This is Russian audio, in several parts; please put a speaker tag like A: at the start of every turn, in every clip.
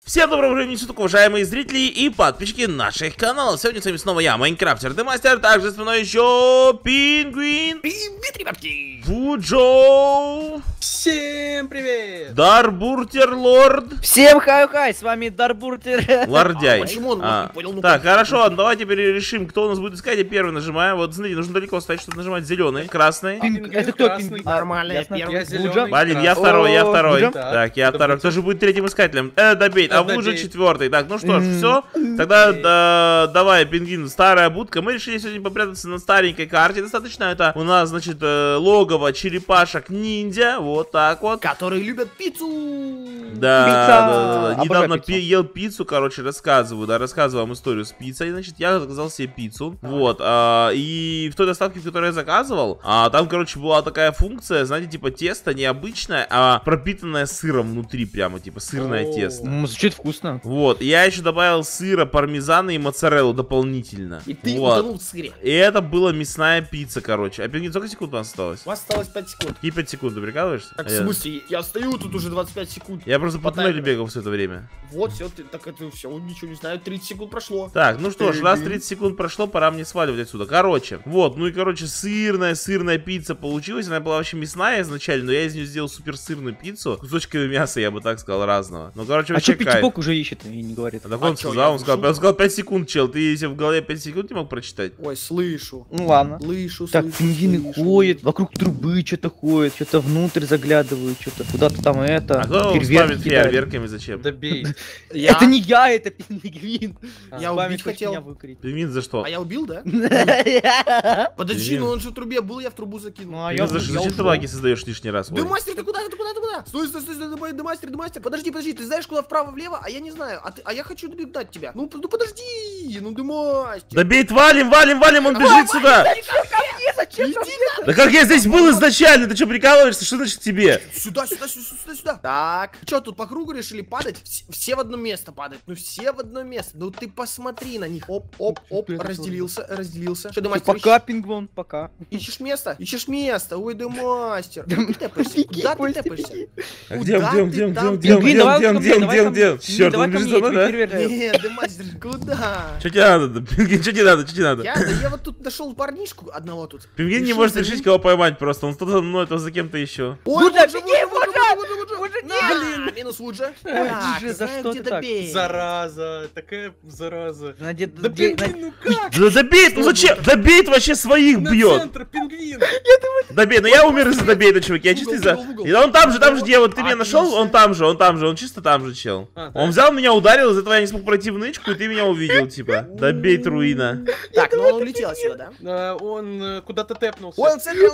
A: Всем доброго времени суток, уважаемые зрители и подписчики наших каналов. Сегодня с вами снова я, Майнкрафтер Демастер, также со мной еще Пингвин,
B: Привет, ребятки!
A: Вуджоу,
B: Всем привет!
A: Дарбуртер Лорд.
C: Всем хай-хай, с вами Дарбуртер.
A: Лордяй.
B: Почему он не понял? Ну,
A: Так, хорошо, давайте теперь решим, кто у нас будет искать. Я первый нажимаю. Вот, смотрите, нужно далеко стоять, чтобы нажимать зеленый, красный.
C: Это кто пингвин?
B: Нормально, я
C: ясно.
B: первый.
C: Я
B: зеленый.
A: Блин, я
C: О,
A: второй, я второй.
C: Вуджа?
A: Так, я второй. Кто же будет третьим искателем? Добейт, а Вуджа
B: Добейт.
A: четвертый. Так, ну что ж, все. Тогда давай, Пингвин, старая будка. Мы решили сегодня попрятаться на старенькой карте. Достаточно это у нас, значит, логово черепашек-ниндзя. Вот так вот.
B: Которые любят пиццу!
A: Да.
C: Обожаю
A: Недавно
C: пиццу.
A: ел пиццу, короче, рассказываю вам историю с пиццей. Значит, я заказал себе пиццу. Вот. И в той доставке, которую я заказывал, там, короче, была такая функция, знаете, типа тесто необычное, а пропитанное сыром внутри прямо, типа сырное тесто.
C: Звучит вкусно.
A: Вот, я еще добавил сыра, пармезана и моцареллу дополнительно.
B: И ты
A: вот.
B: утонул в сыре.
A: И это была мясная пицца, короче. А Пингвин, сколько секунд у нас осталось?
B: У вас осталось 5 секунд.
A: Какие 5 секунд, ты прикалываешься?
B: Так, в смысле, я стою тут уже 25 секунд.
A: Я просто по туннелю
B: таймеру.
A: бегал все это время.
B: Вот, все, ты так это все, ничего не знаю, 30 секунд прошло.
A: Так, ну что ж, раз
B: Пингвин.
A: 30 секунд прошло, пора мне сваливать отсюда. Короче, вот, ну и короче, сырная пицца получилась. Она была вообще мясная изначально, но я из нее сделал супер сырную пиццу. Кусочками мяса, я бы так сказал, разного. Ну, короче,
C: А
A: вообще
C: что
A: кайф.
C: Пятибок уже ищет и не говорит?
A: А так он
B: чё,
A: сказал,
B: я
A: он сказал 5 секунд, чел. Ты если в голове 5 секунд не мог прочитать?
B: Ой, слышу.
C: Ну ладно.
B: Слышу,
C: Так,
B: слышу,
C: пингвины
B: слышу.
C: ходят, вокруг трубы что-то ходят, что-то внутрь заглядывают, что-то куда-то там это.
A: А кто
C: фейерверки
A: спамит
C: кидают.
A: фейерверками зачем?
D: Добей.
B: Я?
C: Это не я, это пингвин.
B: Я
C: Спамит,
B: убить
C: хочет
B: хотел.
C: меня выкурить.
A: Пингвин за что?
B: А я убил, да?
C: Ну,
B: Подожди,
A: Пингвин.
B: ну он же в трубе был, я в трубу закинул.
C: а
A: Пингвин, зачем ты
C: ушел.
A: лаги создаешь лишний раз? Ой.
B: Демастер, ты куда? Стой, Демастер. Подожди, ты знаешь, куда вправо-влево? А я не знаю. А я хочу догнать тебя. Ну подожди, Демастер.
A: Да бей, валим, он бежит сюда!
C: Зачем?
A: Да как я здесь был изначально? Ты что, прикалываешься? Что значит тебе?
B: Сюда. Так, что тут по кругу решили падать? Все в одно место падают. Ну все в одно место. Ну ты посмотри на них. Оп, разделился. Что, Демастер,
C: Пока, пингвин, пока.
B: ищешь место? Ой, Демастер. Куда ты тэпаешься? Куда ты тэпаешься?
A: А где?
C: Пингвин, давай ко мне, давай ко мне.
A: Черт,
C: Давай
A: он
C: ко
A: бежит
C: мне,
A: за мной, да?
C: фейерверк.
B: Нет, Демастер, куда?
A: Что тебе надо? Пингвин, что тебе надо?
B: Я вот тут нашел парнишку одного тут.
A: Пингвин не
B: Решил
A: может
B: за ним.
A: решить, кого поймать просто. Он то за мной, то за кем-то еще.
B: Ой,
C: Вуджа,
B: Вуджа,
C: беги,
B: Вуджа!
C: Вуджа,
B: Блин, минус Вуджа. Так,
C: же, за
B: знаю,
C: что
B: где
C: ты так?
B: добей.
D: Зараза, такая зараза.
C: На де-
D: Да
C: де-
D: пингвин,
C: на-
D: ну как?
A: Да добейт, ну зачем? Добейт вообще своих
D: На
A: бьет.
D: центр, пингвин.
A: Добей, ну я умер из-за добейта, чуваки, я чисто из-за...
B: Угол.
A: И он там же, где вот ты меня нашел,
B: Отлично.
A: он там же, он чисто там же, чел.
D: А, да?
A: Он взял меня, ударил, из-за этого я не смог пройти в нычку, и ты меня увидел, типа. Добейт, руина.
B: Так, ну он улетел отсюда, да?
D: Он куда-то тэпнулся.
B: Ой, он в центре,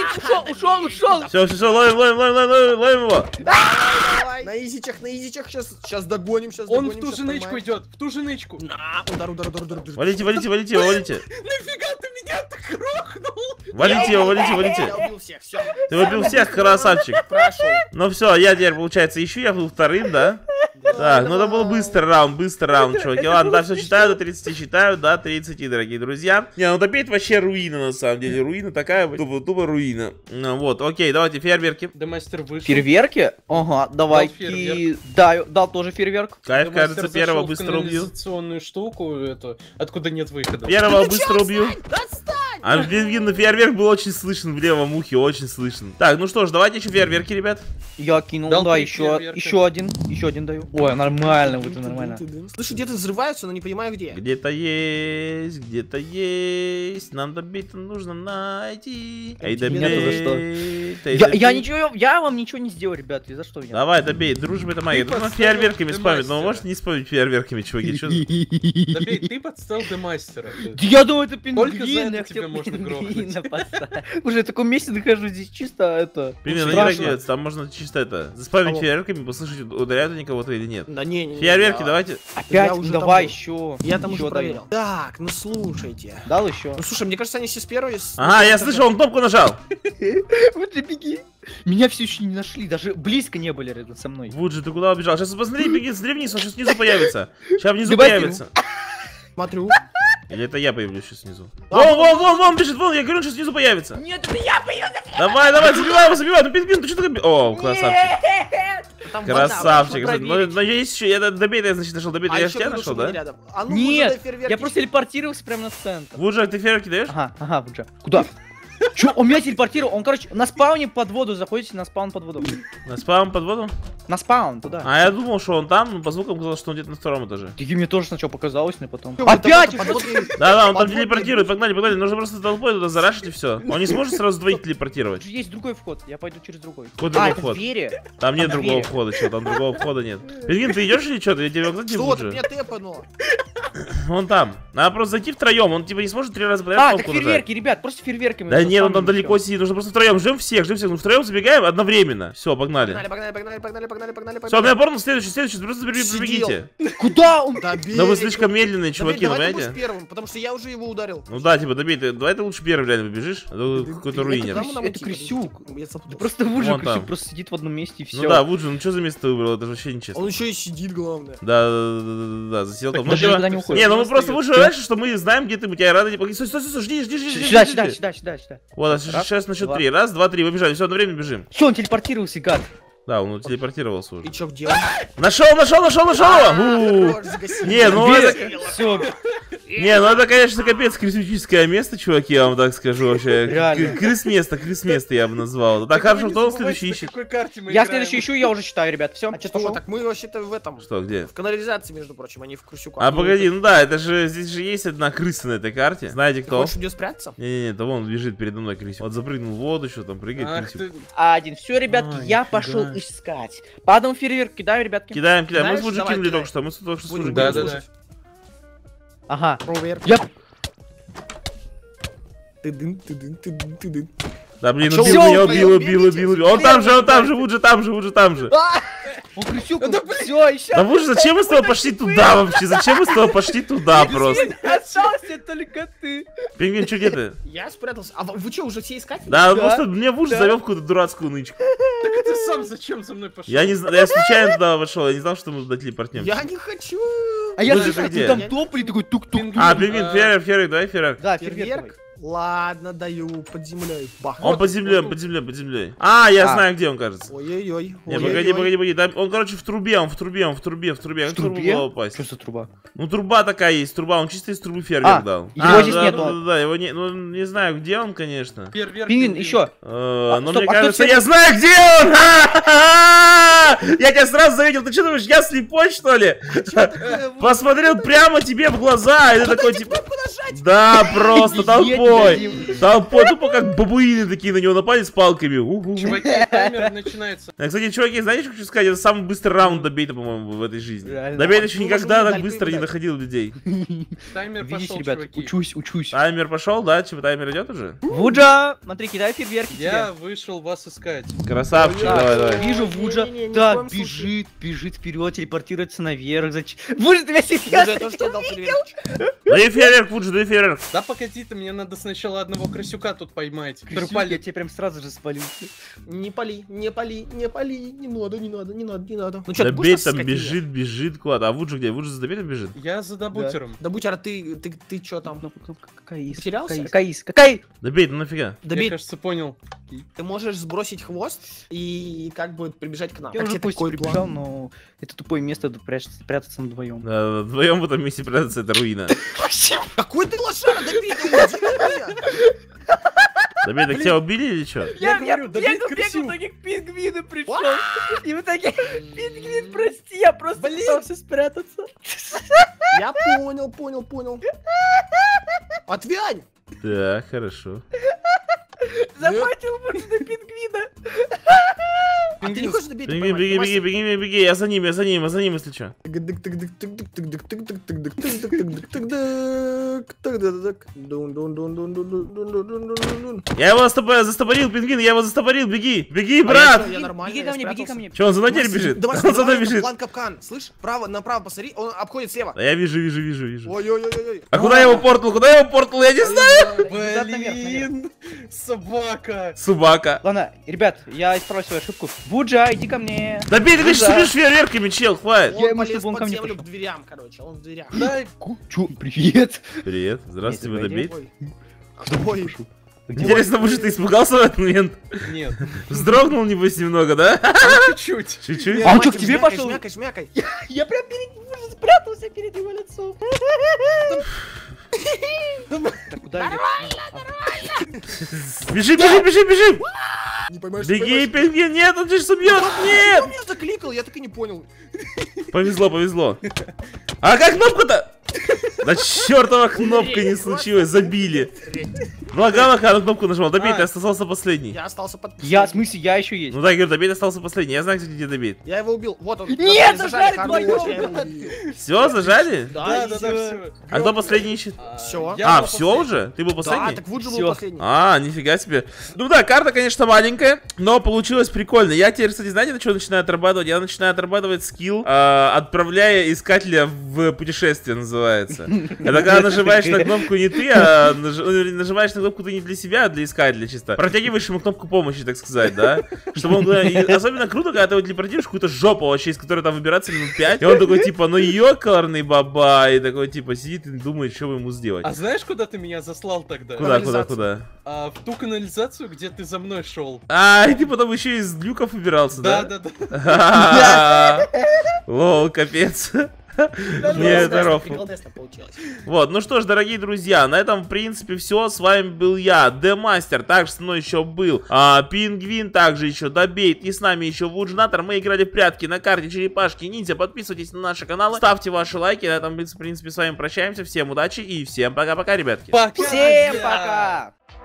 C: Ушел.
A: Все, ловим его.
B: Давай. На изичах, сейчас догоним,
D: Он в ту же нычку идет, в ту же нычку.
B: Удар.
A: Валите его, валите.
D: Нафига ты меня так рохнул?
A: Валите его.
B: Я убил всех, все.
A: Ты убил всех, красавчик.
B: Прошел.
A: Ну все, я теперь, получается, ищу, я был вторым, да? Так, ну это был быстрый раунд, чуваки. Ладно, да, все считаю, до 30 считаю, до 30, дорогие друзья. Не, ну допеть вообще руина, на самом деле. Руина такая, тупо руина. Ну вот, окей, давайте фейерверки.
D: Демастер вышел.
C: Фейерверки? Ага, давай.
D: фейерверк.
C: Дал тоже фейерверк.
A: Кайф,
D: Демастер
A: кажется, первого
D: зашел в
A: быстро убью.
D: канализационную штуку, эту, откуда нет выхода.
A: Первого быстро убью. А Пингвин, ну фейерверк был очень слышен в левом ухе, очень слышен. Так, ну что ж, давайте еще фейерверки, ребят.
C: Я кинул,
D: Дал
C: да,
D: три
C: еще
D: фейерверка.
C: один даю. Ой, нормально, вот нормально.
B: Слышу, где-то взрываются, но не понимаю где.
A: Где-то есть, нам добить нужно найти. Эй,
C: Меня-то за что?
A: добей.
C: Я вам ничего не сделал, ребят, и за что меня?
A: Давай, добей, дружба это магия.
D: Ты
A: Нужно
D: подставил
A: фейерверками спамить, но вы
D: Демастера.
A: можете не спамить фейерверками, чуваки. Чё?
D: Добей, ты подстал Демастера.
C: Да я думаю, это
D: Только за
C: пингвин,
D: это
C: я
D: тебя
C: хотел
D: можно
C: пингвина поставить. Уже в таком месте нахожусь, здесь чисто это...
A: Примерно не
C: страшно.
A: так делается, там можно чисто это, заспамить
B: Алло.
A: фейерверками, послушать, ударяют они кого-то или нет.
B: Да не.
A: Фейерверки,
B: я-
A: давайте.
B: Я
C: Опять,
B: уже
C: давай
B: там был.
C: еще.
B: Я там уже
C: Еще
B: проверил. Так, ну слушайте.
C: Дал еще.
B: Ну слушай, мне кажется, они все с первой.
A: Ага, я слышал, он кнопку нажал.
C: Вот же беги. Меня все еще не нашли, даже близко не были рядом со мной.
A: Вуджи, ты куда убежал? Сейчас посмотри, беги, смотри вниз, он сейчас внизу появится. Сейчас внизу
C: Давай,
A: появится.
B: Смотрю.
A: Или это я появлюсь сейчас внизу? Вон, бежит, вон, я говорю, он сейчас внизу появится.
C: Нет, это я появился.
A: Давай, забивай его, ну пингвин, ты что такой... О, красавчик.
B: Там вода,
A: Красавчик.
B: можно
A: Но
B: проверить.
A: есть еще, я добитый, значит, нашел добитый.
B: А
A: Я
B: еще
A: тебя
B: говорю,
A: нашел,
B: что мы
A: да?
B: рядом. А ну,
C: Нет,
B: Вуджа, дай фейерверки.
C: я просто телепортировался прямо на центр.
A: Вуджа, ты фейерверки даешь?
C: Ага, Вуджа. Куда? Чё, он меня телепортировал, он, короче, на спауне под воду, заходите на спаун под воду.
A: На спам под воду?
C: На спаун, туда.
A: А я думал, что он там, но по звукам казалось, что он где-то на втором этаже.
C: И мне тоже сначала показалось, но потом...
B: Чё,
C: Опять!
B: это подводный-
A: Да, он там
B: подводный
A: телепортирует, погнали, погнали. Нужно просто толпой туда зарашить и все. Он не сможет сразу двоих телепортировать.
C: Есть другой вход, я пойду через другой.
A: Какой другой
C: это
A: вход?
C: двери.
A: Там нет
C: Там
A: другого
C: двери.
A: входа, что там другого входа нет. Пингвин, ты идешь или что? Я тебе указать не
B: Что ты
A: буду.
B: меня тэпануло?
A: Он там. Надо просто зайти втроем. Он типа не сможет 3 раза подряд
C: А, так
A: кнопку нажать.
C: фейерверки, ребят, просто фейерверками.
A: Да нет, он там
C: заспамим
A: далеко
C: всё.
A: сидит. Нужно просто втроем. Ждем всех. Ну втроем забегаем одновременно. Все, погнали.
B: Погнали.
A: Все, я понял, следующий, просто пробегите.
C: Куда он?
A: Да вы слишком медленные, чуваки, ну
B: Давай ты
A: понимаете?
B: будешь первым, потому что я уже его ударил.
A: Ну да, типа, добей, давай ты лучше первый реально побежишь, а то какой-то руинер.
B: Куда мы нам
C: Это
B: идти?
C: крысюк.
B: Я запутался.
C: Просто Вуджа
A: Вон там.
C: крысюк просто сидит в одном месте и все.
A: Ну да, Вуджи, ну что за место ты выбрал, это же вообще нечестно.
B: Он еще и сидит, главное.
A: Да, засел там. Ну,
C: даже
A: типа,
C: никуда не уходит.
A: не, ну мы просто выше раньше, что мы знаем, где ты, мы тебя рады. Стой, жди.
C: Сюда.
A: Вот, сейчас на счет 3. Раз, два, три, побежали, все, одновременно бежим.
C: Все, он телепортировался, гад.
A: Да, он телепортировался уже.
B: И чё, где он?
A: Нашел его!
B: Хорош, загаси.
A: Не, ну это...
C: Все,
A: Не, ну это, конечно, капец крысюческое место, чуваки, я вам так скажу вообще.
C: Реально.
A: Крыс место я бы назвал. Так, хорошо, кто следующий ищет?
D: какой карте мы
C: я
D: играем.
C: следующий ищу, я уже читаю, ребят. Все,
B: А что, так мы вообще-то в этом,
A: Что, где?
B: в канализации, между прочим, а не в крысюках.
A: А, погоди, ну да, это же, здесь же есть одна крыса на этой карте. Знаете
B: Ты
A: кто?
B: хочешь где спрятаться?
A: Не-не-не, то вон бежит передо мной крысик. Вот запрыгнул в воду, что там прыгает
D: Ах
A: крысик.
D: ты...
C: Один. Все, ребятки,
D: Ой,
C: я
D: нифига.
C: пошел искать. По одному фейерверк кидаю, ребятки.
A: Кидаем. Мы
B: Знаешь,
A: с Вуджи
B: давай,
A: кинули
B: кидай.
A: только что. Мы только что с
B: Будем
A: Вуджи
D: Да,
A: кинули.
D: да,
B: слушать.
C: Ага.
B: Проверка.
C: Я...
B: Ты-дын.
A: Да, блин,
B: А чё
A: убил
B: вы
A: меня,
B: бегаете?
A: убил. Он там же, Вуджи там же.
C: Он крысюк, все, еще.
A: Да Вуджи, зачем мы с тобой пошли туда вообще? Зачем мы с тобой пошли туда просто?
C: Остался только ты.
A: Пингвин, что где ты?
B: Я спрятался. А вы что, уже все искатели?
A: Да,
C: Да.
A: просто мне Вуджи
C: Да.
A: завел в какую-то дурацкую нычку.
D: Так а ты сам зачем за мной пошел?
A: Я не знаю, я случайно туда вошел, я не знал, что мы туда телепортнем.
B: Я не хочу.
C: А я
A: Вуджи,
C: слышу,
A: ты где?
C: там топли такой тук-тук.
A: А, Пингвин, фейерверк, давай фейерверк.
C: Да,
B: Фейерверк?
C: фейерверк.
B: Ладно, даю под землей. Бах.
A: Он под землей. А, я знаю, где он, кажется.
B: Ой-ой-ой.
A: Не, погоди. Да, он, короче, в трубе. Как в трубе? Как в трубу было упасть?
C: Что за труба?
A: Ну, труба такая есть, он чисто из трубы фейерверк дал.
C: его здесь нету.
A: Да, его не, ну, не знаю, где он, конечно.
D: Фейерверк
C: Пингвин,
D: ты-
C: еще.
A: Но
C: стоп,
A: мне
C: а
A: кажется,
C: кто
A: я знаю, где он! Я тебя сразу заметил, ты что думаешь, я слепой, что ли? Посмотрел прямо тебе в глаза, и ты такой, типа... Да, просто толпой. Толпой, тупо как бабуины такие на него напали с палками. У-ху.
D: Чуваки, таймер начинается.
A: Кстати, чуваки, знаете, что хочу сказать? Это самый быстрый раунд добейта, по-моему, в этой жизни.
C: Реально.
A: Добейта еще
B: Ну,
A: никогда
B: можно
A: так быстро не
B: наблюдать.
A: находил людей.
D: Таймер
C: Видите,
D: пошел,
C: ребят,
D: чуваки.
C: учусь.
A: Таймер пошел, да? Типа таймер идет уже?
C: Вуджа, смотри, кидай фейерверки
D: Я
C: тебе.
D: вышел вас искать.
A: Красавчик,
C: Так,
A: давай.
C: Вижу Вуджа.
B: Не-не-не, ни в
C: Так,
B: коем случае.
C: бежит вперед, телепортируется наверх. Вуджа, ты меня
B: Я
C: серьезно?
B: тоже тебе дал фейерверк.
A: Дай фейерверк, Вуджи, дай фейерверк.
D: Да погоди ты, мне надо сначала одного крысюка тут поймать. Который
C: Я
D: палит.
C: тебе прям сразу же спалил.
B: Не пали. Не надо. Ну чё, ты будешь
A: Добейт
B: нас
A: там
B: скотина?
A: бежит куда-то. А Вуджи где? Вуджи за добейтом бежит?
D: Я за добутером.
B: Да будь ты чё там?
C: Какая из?
B: Потерялся?
C: Какая?
A: Добейт, ну нафига?
D: Я,
B: Добей,
D: кажется, понял.
B: ты можешь сбросить хвост и как бы прибежать к нам.
C: Я
B: Как
C: уже
B: тебе
C: пусть
B: такой
C: прибежал,
B: план?
C: но это тупое место прятаться вдвоем.
A: Да, вдвоем в этом месте прятаться, это руина.
B: Какой ты лошара, добей, ты уйди от меня.
A: Добейт, так тебя убили или что?
D: Я говорю, добей крысю.
C: к пингвину пришел. И в итоге, пингвин, прости, я просто пытался спрятаться.
B: Я понял. Отвянь!
A: Так, хорошо.
C: Захватил Вуджа на пингвина.
B: А ты не хочешь добить?
A: Беги, я за ним, если что. Я его застопорил, пингвин, я его застопорил, беги, брат!
B: Я нормально,
C: Беги
B: я
C: ко мне, беги
B: спрятался.
C: ко мне.
A: Че, он за мной теперь бежит?
B: Давай,
A: Он за мной бежит.
B: план капкан. Слышь, направо посмотри, он обходит слева.
A: Да я вижу.
B: Ой-ой-ой-ой.
A: А куда его портал, я не знаю.
D: Блин, собака.
A: Собака.
C: Ладно, ребят, я исправлю свою ошибку. Вуджа, иди ко мне.
A: Да бей, ты
C: Ну да.
A: шумишь фейерверками, чел, хватит.
C: Я
B: Он
C: ему,
B: полез
C: чтобы он ко
B: под
C: мне
B: землю
C: пошел.
B: к дверям, короче, он в дверях.
D: Дай.
C: Чё, привет.
A: Привет, здравствуйте, вы
C: Нет,
A: добейт?
B: Ой.
C: Кто
B: Ой.
C: пошел?
A: Интересно, может, ты испугался в этот момент?
D: Нет.
A: Вздрогнул, небось, немного, да?
D: Чуть-чуть.
A: Чуть-чуть?
C: А он что, к тебе пошел?
B: Шмякай, шмякай.
C: Я прям перед ним уже спрятался перед его лицом. Так куда я?
A: Бежи, бежи, бежи, бежи!
B: Не поймаешь,
A: Беги, пингвин, нет, он тебя убьет, нет!
B: Он меня закликал, я так и не понял.
A: Повезло, повезло. А как кнопка-то? Да чертова кнопка не случилось, забили. Ну ага, кнопку нажимал, добей, ты остался последний.
B: Я остался под...
C: Я, в смысле, я еще есть.
A: Ну да, я говорю, добей, остался последний, я знаю, где добей.
B: Я его убил, вот он.
C: Нет,
B: зажали,
C: зажали
B: хорош,
C: твою,
B: я его
C: брат.
B: убил.
A: Все, зажали?
D: Да, все.
A: А кто последний ищет?
B: Всё.
A: А, все уже? Ты был
B: Да,
A: последний?
B: так Вуджи был
C: Всё.
B: последний.
A: А, нифига себе. Ну да, карта, конечно, маленькая, но получилось прикольно. Я теперь, кстати, знаете, на что начинаю отрабатывать? Я начинаю отрабатывать скилл, отправляя искателя в путешествие, называется. Это когда нажимаешь на кнопку не ты, а нажимаешь на кнопку ты не для себя, а для искателя чисто. Протягиваешь ему кнопку помощи, так сказать, да? Чтобы он... И особенно круто, когда ты его телепортируешь в какую-то жопу вообще, из которой там выбираться минут 5. И он такой, типа, ну ёкарный баба. И такой, типа, сидит и думает, что ему сделать.
D: А знаешь, куда ты меня заслал тогда?
A: Куда?
D: В ту канализацию, где ты за мной шел.
A: А, и ты потом еще из люков выбирался, да?
D: Да.
A: Лол, капец. Не, это рофл. Вот, ну что ж, дорогие друзья, на этом, в принципе, все. С вами был я, Демастер. Также со мной еще был Пингвин, также еще Добейт. И с нами еще Вуджнатор. Мы играли в прятки на карте Черепашки Ниндзя. Подписывайтесь на наши каналы, ставьте ваши лайки. На этом, в принципе, с вами прощаемся. Всем удачи и всем пока-пока, ребятки.
C: Всем пока!